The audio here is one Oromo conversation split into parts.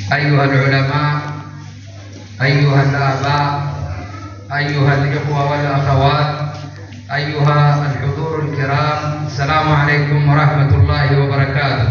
أيها العلماء، أيها الآباء، أيها الإخوة والأخوات، أيها الحضور الكرام، السلام عليكم ورحمة الله وبركاته.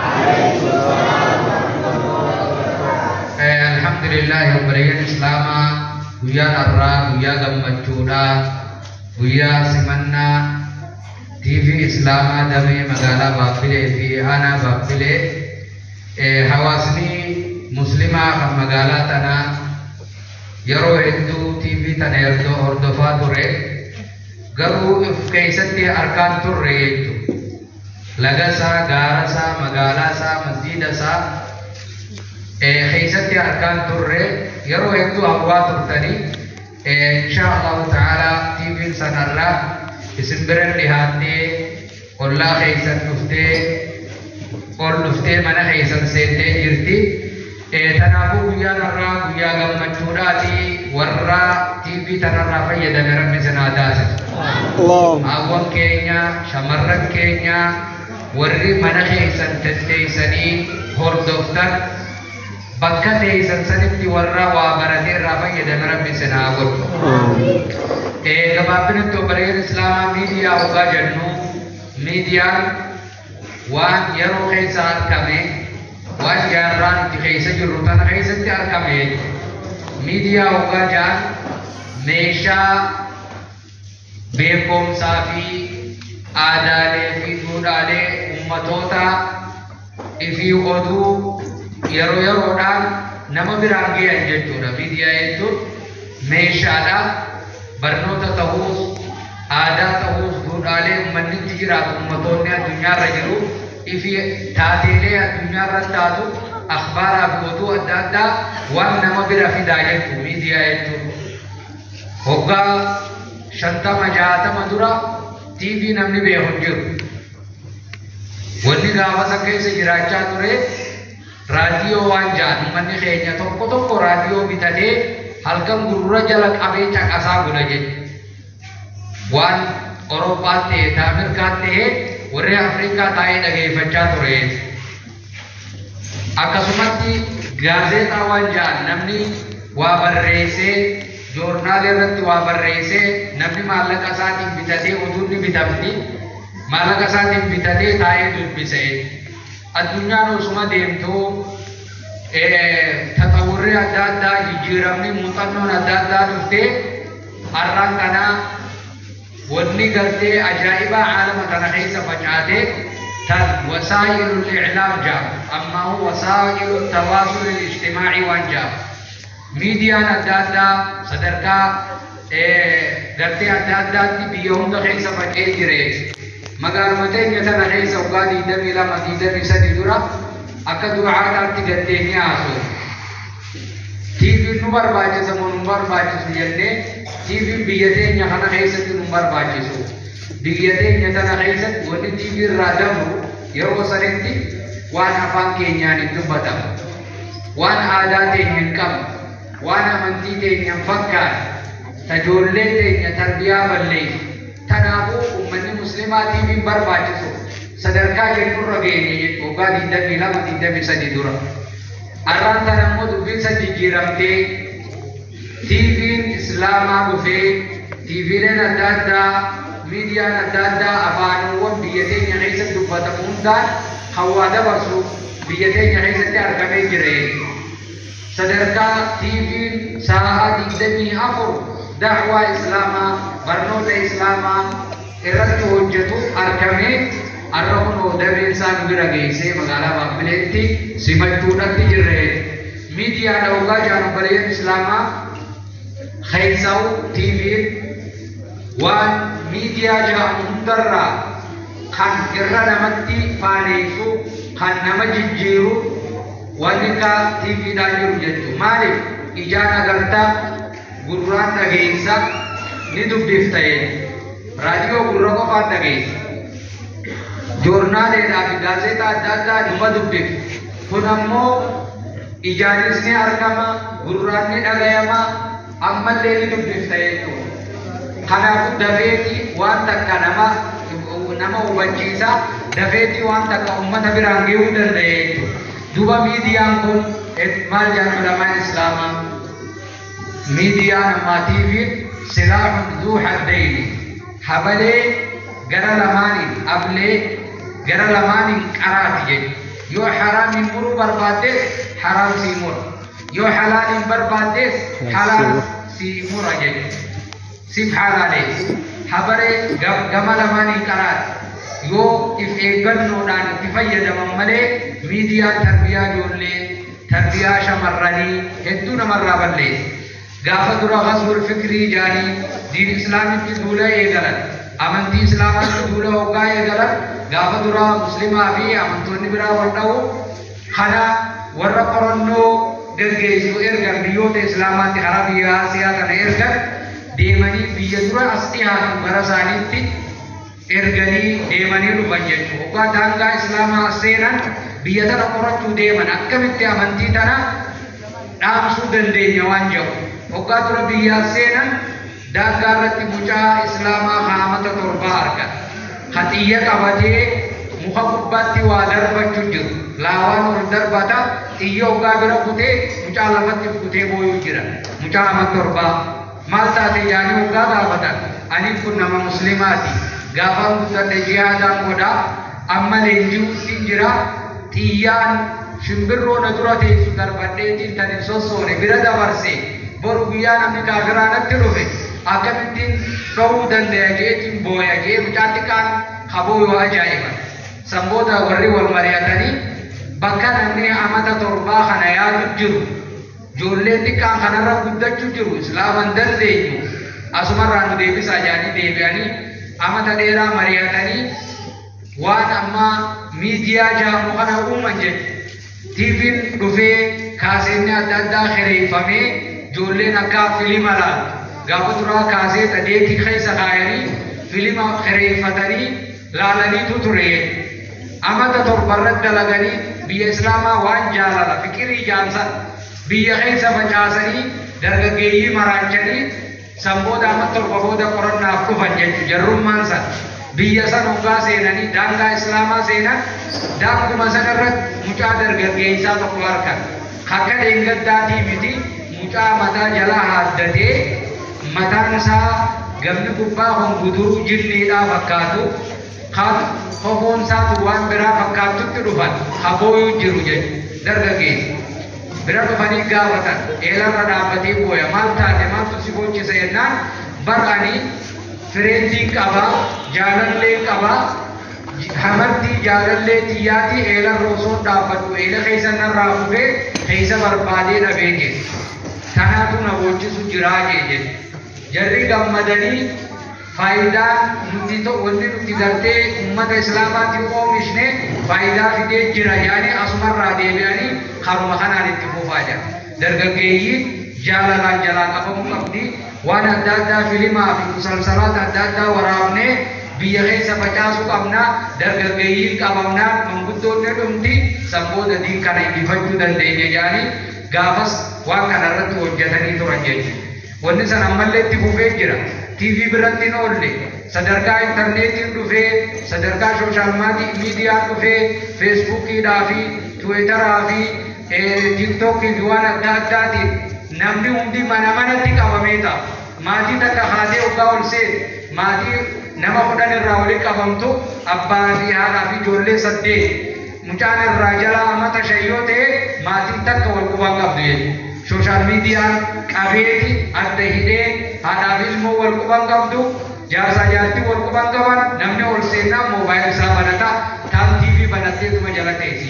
الحمد لله وبركاته. الإسلام ويا الرا ويا جمعتنا ويا سمنا TV إسلام دمي مغالا بابلي في أنا بابلي حواسني مسلمة مغالا تنا يرو هندو TV تنا يردو هردفا توري غرو كيستي أركان توري لغسا غارسا مغالاسا مسجدسا كيستي أركان توري يرو هندو أبوا تورتني إن شاء الله تعالى TV سنرى اسمبرن لهاتي قلا خيسن نفتي قل نفتي من خيسن سيتي جرتي تنابو ويا نرى ويا غمچوراتي ورا TV تنرى فيدا مرم سناداس الله اغون كينيا شمرن كينيا وري من خيسن تتيسني هردفتن بكتي سنسنتي ورا وابرتي رفيدا مرم سناغول gabaabin to bareen islaama media uga jannu media waan yeroo keessa argame waan jaarraan itti keessa jirru tana keessatti argame media uga jaan meeshaa beekumsaa fi aadaalee fi duudhaalee ummatoota ifii oduu yeroo yeroodhaan nama biraan ge'an jechuudha. Media jechuun meeshaadha. برنوتا تهوس آداء تهوس دودالي مني تجرات أمتوني الدنيا رجلو إفي تاتيلي الدنيا رتاتو أخبار أبوتو أدادا وانما برافي دايت ميديا يتو هوغا شنطة مجاتا مدورا TV نمني بيهنجر وني غاوا سكي سجراچا توري راديو وانجان مني خينيا توكو توكو راديو بيتادي halkan gurura jalak abe cakasa guna je wan Eropa te Amerika te warre Afrika tae dage facha tore akasumatti gazeta wanja namni wa barreese jurnal irratti wa barreese namni maallaqa isaatiin bitatee oduun bitamni maallaqa isaatiin bitatee tae dubbise addunyaan osuma deemtu tatawurri adda addaa jijjiiramni muuxannoon adda addaa dhufte har'aan kana wanni gartee ajaa'iba caalama kana keessa facaate tan wasaa'ilul i'laam jaam amma wasaa'ilu tawaasul ijtimaa'i waan jaam miidiyaan adda addaa sadarkaa gartee adda addaatti biyya hunda keessa facee jire magaaluma teenya tana keessa waggaa 22-23 dura akka du'aadhaatti gaddeenii haasu TV nu barbaachisu nu barbaachisu jennee TV biyya teenya kana keessatti nu barbaachisu biyya teenya tana keessatti wanti TV irraa dabru yeroo sanitti waan afaan keenyaan hin dubbatamu waan aadaa teenya hin qabnu waan amantii teenya hin fakkaatu tajoollee teenya tarbiyaa balleessu tanaafuu ummanni muslimaa TV barbaachisu sadarkaa jennurra geenye waggaa 22-23 dura arraan tana immoo dubbinsa jijjiiramtee TV'n islaamaa dhufee TV'leen adda addaa miidiyaan adda addaa afaanowwan biyya teenya keessatti dubbatamu hundaan hawaa dabarsu biyya teenya keessatti argamee jire sadarkaa TV'n sa'aa 24 da'waa islaamaa barnoota islaamaa irratti hojjetu argamee arrono dabinsan biragese magala bapletti simachuudatti jirre media dawga janu bariyan islama khaysau TV wan media jamu darra kan irra namatti faaneesu kan nama jijjiiru wanika TV da jiru jettu mali ijana garta gurraan dhageessa ni dubbiftaye radio gurra qofa dhageessa jurnaalee fi gaazexaa adda addaa dhuma dubbif kun ammoo ijaanisni argama gurraan ni dhagayama ammallee ni dubbifta jechuudha kanaafuu dafeetii waan takka nama hubachiisa dafeetii waan takka ummata biraan gahuu danda'e jechuudha دوبا ميديان كن مال جان علماء الإسلام ميديان ما تيفي سلاح ذو حدين حبلي جرى لماني أبلي جرى لماني كراتي يو حرام مرو بربادس حرام سيمور يو حلال بربادس حلال سيمور أجل سيف حلالي حبري جمال لماني كرات يو if eegganno dhaan itti fayyadaman malee miidiyaa tarbiyaa ijoollee tarbiyaa shamarranii hedduu namarraa balleessa. Gaafa dura ghazwul fikrii jaanii diin islaamitti duula eegalan amantii islaamaatti duula hoggaa eegalan gaafa dura muslimaa fi amantoonni biraa wal dha'u kana warra qorannoo gaggeessu ergan biyyoota islaamaatti karaa biyya Asiyaa kana ergan deemanii biyya dura as dhiyaatu gara isaaniitti erganii deemanii dhufan jechuudha. Hoggaa daangaa islaamaa seenan biyya tana qorachuu deeman akkamitti amantii tana dhaamsuu dandeenya waan jedhu. Hoggaa dura biyya seenan daangaa irratti mucaa islaamaa haamata torbaa argan. Haxiyya qabatee muka gubbaatti waa darbachuu jiru. Laawaan ol darbata xiyya hoggaa bira kutee mucaa lafatti kutee booyuu jira. Mucaa haamata torbaa maal taate yaanii hoggaa gaafatan ani kun nama muslimaati. Gaafaan guddate jihaadaan godha amma leenji'uutti jira xiyyaan shimbirroo na dura teessu darbadheetiin tan hin sossoone bira dabarse boru guyyaa namni kaafiraanatti dhufe akkamittiin dhowuu danda'a jeetiin booya jee mucaa xiqqaan habooyoo ajaa'iba sanboota warri wal mari'atanii bakka namni amata torbaa kana yaadu jiru ijoollee xiqqaan kanarra guddachuu jiru islaaman dandeenyu asumarraa nu deebisaa jaanii deebi'anii amata dheeraa mari'atanii waan amma miidiyaa jaamu kana uuman jedhu tiiviin dhufee kaaseenni adda addaa hireeffamee ijoolleen akka filima laalu gaafa duraa kaasee dhadeetii keessa kaayanii filima hireeffatanii laalaniitu ture amata torbarratti dalaganii biyya islaamaa waan jaalala fikirii jaamsan biyya keessa facaasanii dargaggeeyyii maraachanii sanboota amata torba booda qorannaaf dhufan jechuudha jarrummaan san biyya san hoggaa seenanii daangaa islaamaa seenan daanguma sanarratti mucaa dargaggeessaa tokko argan akka dheengaddaatii miti mucaa mataa jalaa haaddatee mataan isaa gamni gubbaa honguduruu jinniidhaa fakkaatu kan hofoon isaatu waan biraa fakkaatutti dhufan habooyuu jiru jechuudha dargaggeessa. Bira dhufanii gaafatan eelarra dhaabbatee booya maal taate maaltu si bochisa jennaan bar'anii fireendii qabaa jaalallee qabaa hamartii jaalallee xiyyaatii eelarra osoo dhaabbatu eela keessa narraa fufee keessa barbaadee dhabee geesse kanaatu na bochisu jiraa jedhe jarri gammadanii faayidaan nuti wanti nuti gartee ummata islaamaatiif oomishne faayidaa fidee jira yaani asumarraa deebi'anii haruma kanaan itti fufaa jira dargaggeeyyiin jaalalaan jalaa qabamuu qabdi waan adda addaa filimaa fi musalsalaata adda addaa waraabnee biyya keessa facaasuu qabna dargaggeeyyiin qabamnaa manguddoonni dhumti sanboota diin kana injifachuu dandeenya yaani gaafas waan kanarratti hojjetanii turan jechuudha wanni san ammallee itti fufee jira TV biratti noolle sadarkaa interneetiin dhufee sadarkaa sooshaal miidiyaan dhufee feesbuukiidhaa fi tiwiitaraa fi tiiktookii fi waan adda addaatiin namni hundi mana manatti qabamee ta'a maatii takka haatee hoggaa ol seene maatii nama 10 irraa walitti qabamtu abbaa fi haadhaa fi ijoollee 8 mucaan irraa jalaa amata 5 yoo ta'e maatiin takka wal qubaa qabdu jechuudha. Social media qabeeti adda hidhee haadhaaf ilmoo wal quban qabdu jaarsaa jaartii wal quban qaban namni ol seenaa moobaayil isaa banata taan TV banatteetuma jala teessi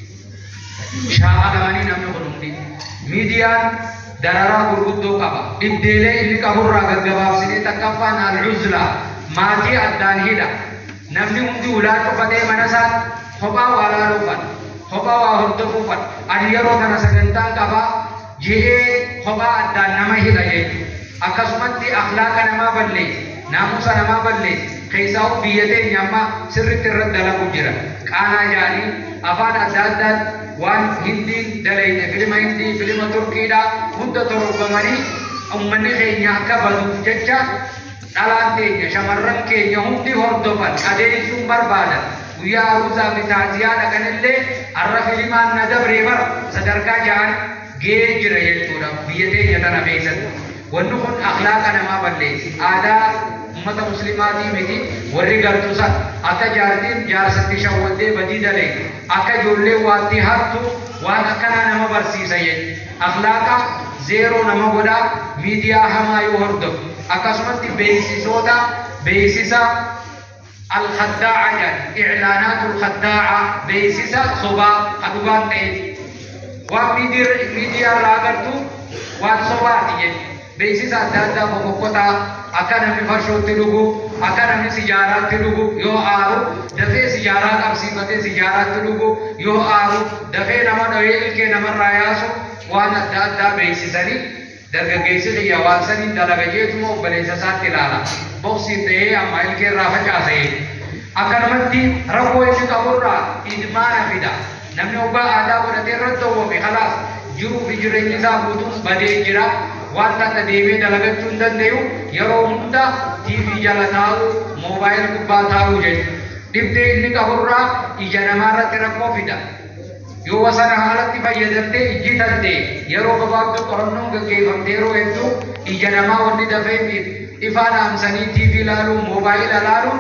jechuudha. Shaahalamanii namni kunuuti. Miidiyaan dararaa gurguddoo qaba. Dhibdeelee inni qaburraa gaggabaabsinee takkaffaan al-uzla maatii addaan hidha. Namni hundi ulaa cufatee mana isaa kophaa waa laaluufan kophaa waa hordofuufan ani yeroo kana sagantaan qabaa jihee kophaa addaan nama hidha jechuudha. Akkasumatti akhlaaqa namaa balleessa naamusa namaa balleessa keessaa biyya teenya amma sirriitti irratti dalagu jira. Qaanaa jaanii afaan adda addaan waan hindiin dalayne filima hindii filima turkiidhaa hunda torbamanii ummanni keenya akka baduuf jecha dhalaan teenya shamarran keenya hundi hordofan adeemsuun barbaadan ويا روزا بتعزيان كان اللي عرف لما ندب ريبر صدركا جان جيج ريتورا بيدي يتنا بيسد ونخن أخلاقنا ما بليس آدا أمة مسلماتي متي ورّي قرطوسا أكا جارتين جار ستي شوالدي بدي دلي أكا جولي واتي هاتو وانا كنا نما برسي سيد أخلاقا زيرو نما بدا ميديا هما يوردو أكا سمتي بيسي سودا بيسيسا الخداعة إعلانات الخداعة بيسيسا صبا أدوان تيد وميديا راغرتو وان صبا تيد بيسيسا دادا بمقوطا أكا نمي فرشو تلوغو أكا نمي سجارات تلوغو يو آرو دفع سجارات أبسيبت سجارات تلوغو يو آرو دفع نما دوئل کے نمر رایاسو وانا دادا بيسيساني dargaggeessi xiyyaawaansanii dalagajeetuma obboleessa isaatti ilaala boksii ta'ee amma ilkee irraa facaasee akkanumatti rakkoo inni qaburraa idmaana fida namni obbaa aadaa godhatee irratti dhoowwame khalaas jiruu fi jireenyi isaa guutuun badee jira waan takka deemee dalagachuu hin danda'u yeroo hunda tiivii jala taa'u moobaayil gubbaa taa'u jechuudha dhibdee inni qaburraa ija namaa irratti rakkoo fida yoo wasana haalatti fayyadamtee ijji tante yeroo gabaabduu qorannoon gaggeeffamte yeroo hedduu ija namaa wanni dafee ifaan haamsanii tiivii ilaaluun moobaayila ilaaluun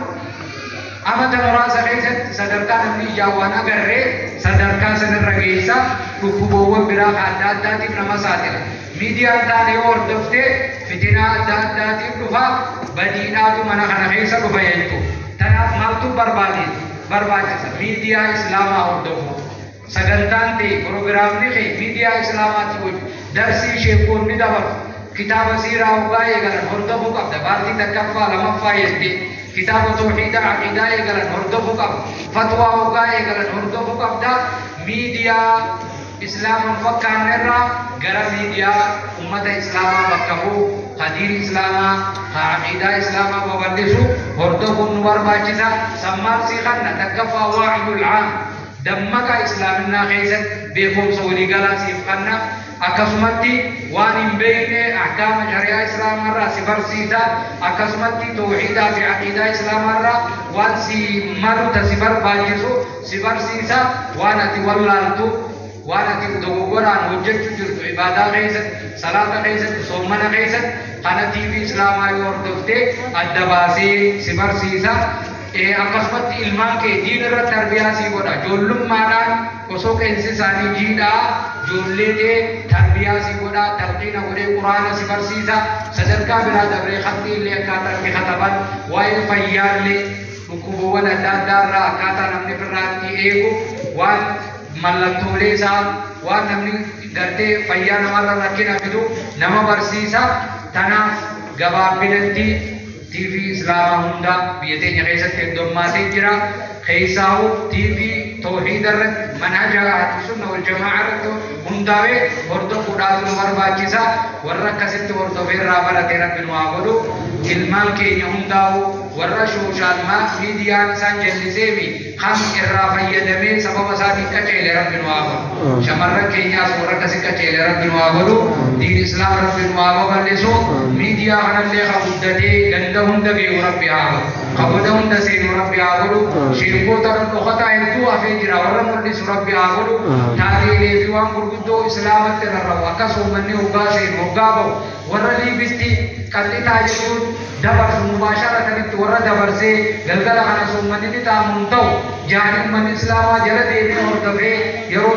amata muraasa keessatti sadarkaa namni ijaan waan agarree sadarkaa sanarra geessa dhukkuboowwan biraa adda addaatiif nama saaxila miidiyaan taane yoo hordoftee fitinaa adda addaatiif dhufa badiidhaatu mana kana keessa dhufa jechuudha tanaaf maaltu barbaachisa miidiyaa islaamaa hordofu sagantaan ta'e pirogiraamni kee miidiyaa islaamaatti godhu darsii sheekoonni dabalu kitaaba siiraa hoggaa eegalan hordofuu qabda baartii takkaffaa lamaffaa jettee kitaaba tawhiida aqiidaa eegalan hordofuu qabda fatwaa hoggaa eegalan hordofuu qabda miidiyaa islaamaan fakkaanne irraa gara miidiyaa ummata islaamaa bakka bu'u hadiin islaamaa aqiidaa islaamaa babal'isu hordofuun nu barbaachisa sammaaqsii kanna takkaffaa waa'idul caam دمك إسلامنا خيزت بيكم سولي قلاسي فقنا أكسمتي وان بين أحكام شريعة إسلام مرة سفر سيسا أكسمتي توحيدا في عقيدة إسلام مرة وان سي مرة سفر باجسو سفر سيسا وانا تولالتو وانا تدوغوران وجدت جرت عبادة خيزت صلاة خيزت صومنا خيزت قناتي في إسلام آيور دفتي الدباسي سفر سيسا akkasumatti ilmaan kee diin irra tarbiyaa sii godha ijoollummaadhaan osoo qeensi isaanii jiidhaa ijoollee tarbiyaa sii godha talqiina godhee quraana si barsiisa sadarkaa biraa dabree khatti illee akkaataa itti kataban waa'ee fayyaallee dhukkuboowwan adda addaa irraa akkaataa namni irraatti eegu waan mallattoolee isaa waan namni gartee fayyaa namarra rakkina fidu nama barsiisa tanaaf gabaabinatti TV Islam hunda biyatenya keessatti heddommaatee jira keessaawu TV توحيد الرد منهج أهل السنة والجماعة هنداوي hordofuudhaaf nu barbaachisa warra akkasitti hordofee irraa barate rabbi nu haa godhu ilmaan keenya hundaa'u warra sooshaal miidiyaan isaan jalliseemi kan irraa fayyadamee sababa isaatiin qaceele rabbi nu haa godhu shamarran keenyaas warra akkasi qaceele rabbi nu haa godhu diin islaam rabbi nu haa babal'isu miidiyaa kanallee qabuddatee ganda hunda geewu rabbi haa godhu qabuda hunda seenu rabbi haa godhu shirkoota dhokataa hedduu hafee jira warra mul'isu rabbi haa godhu taariilee fi waan gurguddoo islaamatti rarrabu akkasuma manni hoggaa seenu hoggaa bahu warra liibisti qal'itaa jechuun dabarsu mubaasharatanitti warra dabarsee galgala kana soommanni taamuun ta'u jaaniin manni islaamaa jala deemee hordofee yeroo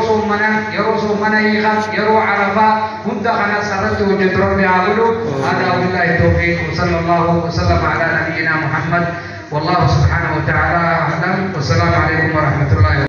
soomana hiikan yeroo arafaa hunda kanas irratti hojjetu rabbi haa godhu haadaa billahi tawfiiq sallallahu wasallam ala nabiyyina muhammad والله سبحانه وتعالى أعلم والسلام عليكم ورحمة الله